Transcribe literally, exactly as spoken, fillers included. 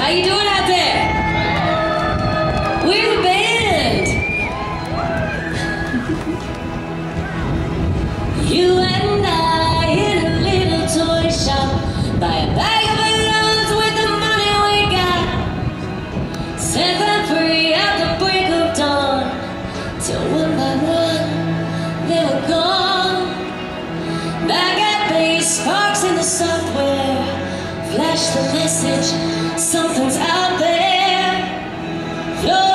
How you doing out there? We're the band. You and I in a little toy shop, buy a bag of balloons with the money we got. Set them free at the break of dawn, till one by one they were gone. Back at base, sparks in the software flash the message, something's out there. Flow